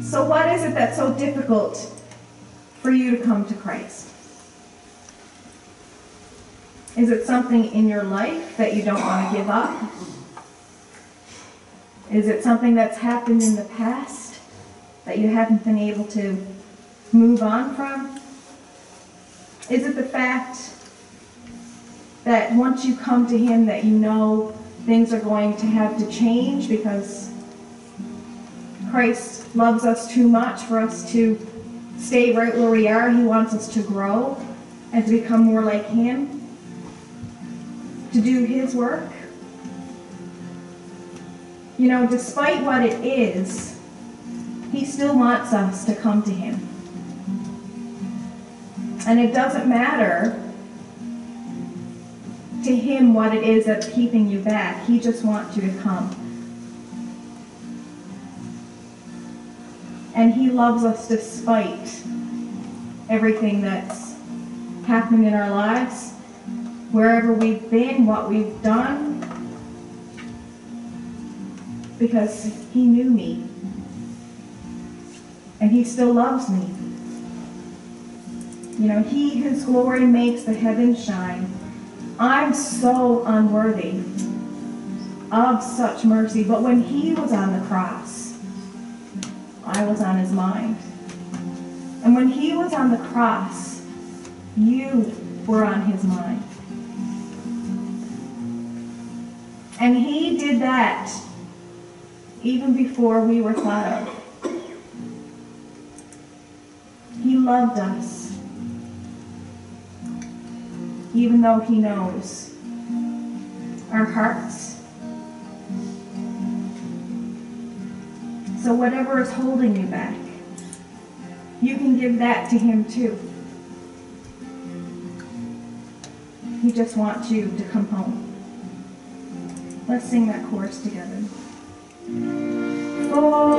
So what is it that's so difficult for you to come to Christ? Is it something in your life that you don't want to give up? Is it something that's happened in the past that you haven't been able to move on from? Is it the fact that once you come to Him that you know things are going to have to change because Christ loves us too much for us to stay right where we are? He wants us to grow and to become more like Him, to do His work. You know, despite what it is, He still wants us to come to Him. And it doesn't matter to Him what it is that's keeping you back. He just wants you to come. And He loves us despite everything that's happening in our lives, wherever we've been, what we've done, because He knew me. And He still loves me. You know, He whose glory makes the heavens shine. I'm so unworthy of such mercy, but when He was on the cross, I was on His mind. And when He was on the cross, you were on His mind. And He did that even before we were thought of. He loved us, even though He knows our hearts. So whatever is holding you back, you can give that to Him too. He just wants you to come home. Let's sing that chorus together. For